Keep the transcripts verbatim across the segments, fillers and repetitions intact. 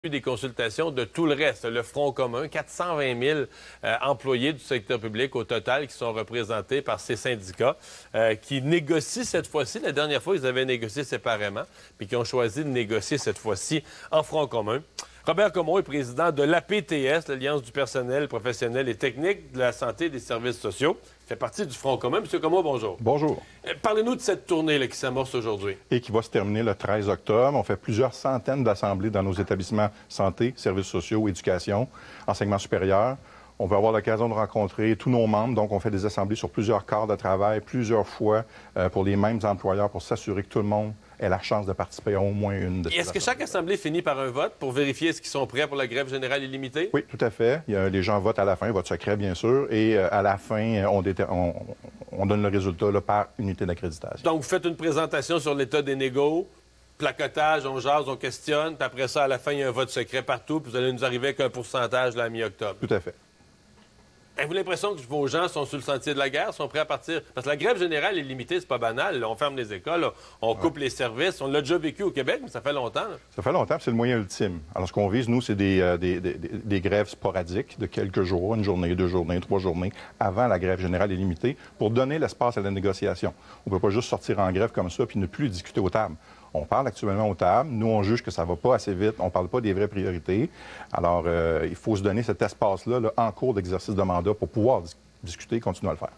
des consultations de tout le reste, le Front commun, quatre cent vingt mille euh, employés du secteur public au total qui sont représentés par ces syndicats euh, qui négocient cette fois-ci. La dernière fois, ils avaient négocié séparément, puis qui ont choisi de négocier cette fois-ci en Front commun. Robert Comeau est président de l'A P T S, l'Alliance du personnel professionnel et technique de la santé et des services sociaux. Il fait partie du Front commun. Monsieur Comeau, bonjour. Bonjour. Euh, Parlez-nous de cette tournée là, qui s'amorce aujourd'hui. Et qui va se terminer le treize octobre. On fait plusieurs centaines d'assemblées dans nos établissements santé, services sociaux, éducation, enseignement supérieur. On va avoir l'occasion de rencontrer tous nos membres. Donc, on fait des assemblées sur plusieurs quarts de travail, plusieurs fois euh, pour les mêmes employeurs pour s'assurer que tout le monde ait la chance de participer à au moins une de ces Est-ce que chaque assemblée finit par un vote pour vérifier est-ce qu'ils sont prêts pour la grève générale illimitée? Oui, tout à fait. Il y a, les gens votent à la fin, vote secret, bien sûr. Et euh, à la fin, on, déter... on, on donne le résultat là, par unité d'accréditation. Donc, vous faites une présentation sur l'état des négos, placotage, on jase, on questionne, puis après ça, à la fin, il y a un vote secret partout, puis vous allez nous arriver avec un pourcentage là, à mi-octobre. Tout à fait. Avez-vous l'impression que vos gens sont sur le sentier de la guerre, sont prêts à partir? Parce que la grève générale illimitée, c'est pas banal. Là, on ferme les écoles, là, on coupe ouais. les services. On l'a déjà vécu au Québec, mais ça fait longtemps. Là. Ça fait longtemps, c'est le moyen ultime. Alors, ce qu'on vise, nous, c'est des, euh, des, des, des grèves sporadiques de quelques jours, une journée, deux journées, trois journées, avant la grève générale illimitée, pour donner l'espace à la négociation. On ne peut pas juste sortir en grève comme ça puis ne plus discuter aux tables. On parle actuellement aux tables. Nous, on juge que ça ne va pas assez vite. On ne parle pas des vraies priorités. Alors, euh, il faut se donner cet espace-là là, en cours d'exercice de mandat pour pouvoir dis- discuter et continuer à le faire.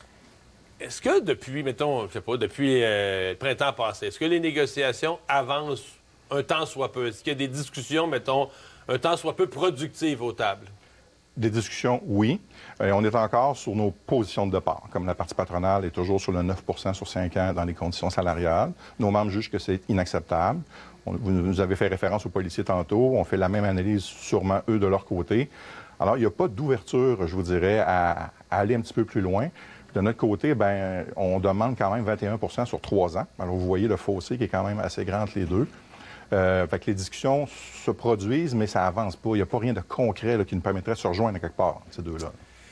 Est-ce que depuis, mettons, je sais pas, depuis euh, le printemps passé, est-ce que les négociations avancent un temps soit peu? Est-ce qu'il y a des discussions, mettons, un temps soit peu productives aux tables? Des discussions, oui. Et on est encore sur nos positions de départ. Comme la partie patronale est toujours sur le neuf pour cent sur cinq ans dans les conditions salariales, nos membres jugent que c'est inacceptable. On, vous nous avez fait référence aux policiers tantôt. On fait la même analyse, sûrement, eux, de leur côté. Alors, il n'y a pas d'ouverture, je vous dirais, à, à aller un petit peu plus loin. De notre côté, bien, on demande quand même vingt et un pour cent sur trois ans. Alors, vous voyez le fossé qui est quand même assez grand entre les deux. Euh, fait que les discussions se produisent, mais ça avance pas. Il n'y a pas rien de concret là, qui nous permettrait de se rejoindre à quelque part, ces deux-là.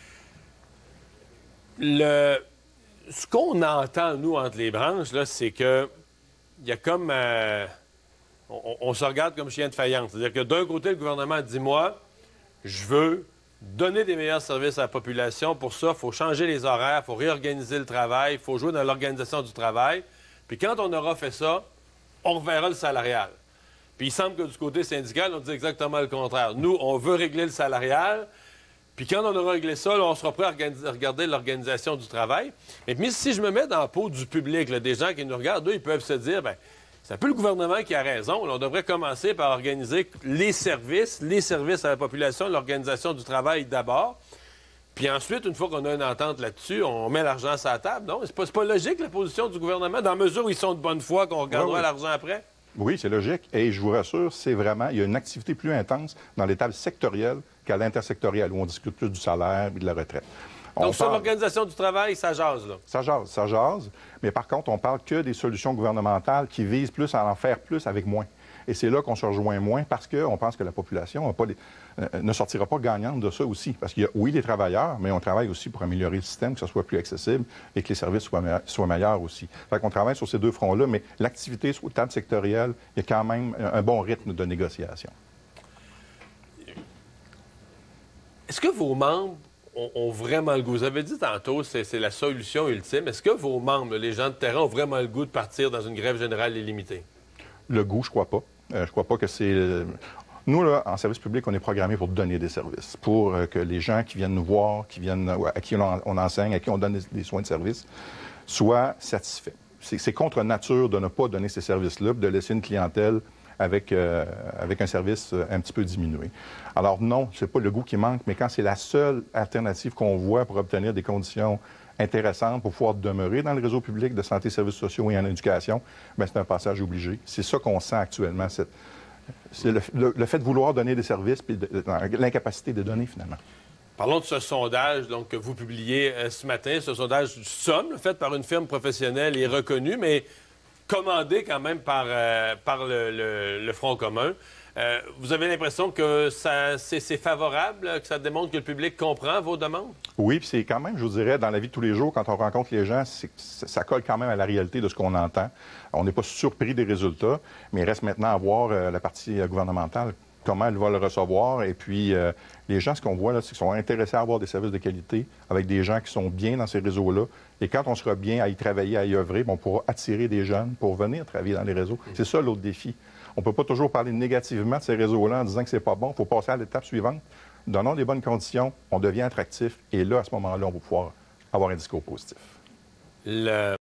Le... Ce qu'on entend, nous, entre les branches, là, c'est que il y a comme... Euh... On, on se regarde comme chien de faïence. C'est-à-dire que d'un côté, le gouvernement dit, moi, je veux donner des meilleurs services à la population. Pour ça, il faut changer les horaires, il faut réorganiser le travail, il faut jouer dans l'organisation du travail. Puis quand on aura fait ça, on reverra le salarial. Puis il semble que du côté syndical, on dit exactement le contraire. Nous, on veut régler le salarial, puis quand on aura réglé ça, là, on sera prêt à organiser, regarder l'organisation du travail. Et puis si je me mets dans la peau du public, là, des gens qui nous regardent, eux, ils peuvent se dire, bien, c'est un peu le gouvernement qui a raison. Là, on devrait commencer par organiser les services, les services à la population, l'organisation du travail d'abord. Puis ensuite, une fois qu'on a une entente là-dessus, on met l'argent sur la table. Non, c'est pas, c'est pas logique, la position du gouvernement, dans la mesure où ils sont de bonne foi, qu'on regardera oui, oui. l'argent après? Oui, c'est logique. Et je vous rassure, c'est vraiment, il y a une activité plus intense dans les tables sectorielles qu'à l'intersectorielle, où on discute plus du salaire et de la retraite. On Donc, sur parle... l'organisation du travail, ça jase, là? Ça jase, ça jase. Mais par contre, on parle que des solutions gouvernementales qui visent plus à en faire plus avec moins. Et c'est là qu'on se rejoint moins parce qu'on pense que la population a pas les... euh, ne sortira pas gagnante de ça aussi. Parce qu'il y a, oui, des travailleurs, mais on travaille aussi pour améliorer le système, que ce soit plus accessible et que les services soient, me... soient meilleurs aussi. Fait qu'on travaille sur ces deux fronts-là, mais l'activité sur le table sectorielle, il y a quand même un bon rythme de négociation. Est-ce que vos membres ont, ont vraiment le goût? Vous avez dit tantôt, c'est, c'est la solution ultime. Est-ce que vos membres, les gens de terrain, ont vraiment le goût de partir dans une grève générale illimitée? Le goût, je crois pas. Euh, je crois pas que c'est... Euh... Nous, là, en service public, on est programmé pour donner des services, pour euh, que les gens qui viennent nous voir, qui viennent, euh, à qui on, on enseigne, à qui on donne des, des soins de service, soient satisfaits. C'est, c'est contre nature de ne pas donner ces services-là, de laisser une clientèle avec, euh, avec un service un petit peu diminué. Alors non, c'est pas le goût qui manque, mais quand c'est la seule alternative qu'on voit pour obtenir des conditions intéressantes pour pouvoir demeurer dans le réseau public de santé, services sociaux et en éducation, bien, c'est un passage obligé. C'est ça qu'on sent actuellement, cette, c'est le, le, le fait de vouloir donner des services puis de, de, l'incapacité de donner, finalement. Parlons de ce sondage donc, que vous publiez euh, ce matin, ce sondage du Somme, fait par une firme professionnelle et reconnue, mais commandé quand même par, euh, par le, le, le Front commun. Euh, vous avez l'impression que ça, c'est, c'est favorable, que ça démontre que le public comprend vos demandes? Oui, puis c'est quand même, je vous dirais, dans la vie de tous les jours, quand on rencontre les gens, c'est, ça colle quand même à la réalité de ce qu'on entend. On n'est pas surpris des résultats, mais il reste maintenant à voir euh, la partie gouvernementale, comment elle va le recevoir. Et puis, euh, les gens, ce qu'on voit, c'est qu'ils sont intéressés à avoir des services de qualité avec des gens qui sont bien dans ces réseaux-là. Et quand on sera bien à y travailler, à y œuvrer, on pourra attirer des jeunes pour venir travailler dans les réseaux. C'est ça l'autre défi. On ne peut pas toujours parler négativement de ces réseaux-là en disant que c'est pas bon. Il faut passer à l'étape suivante. Donnons des bonnes conditions, on devient attractif. Et là, à ce moment-là, on va pouvoir avoir un discours positif. Le...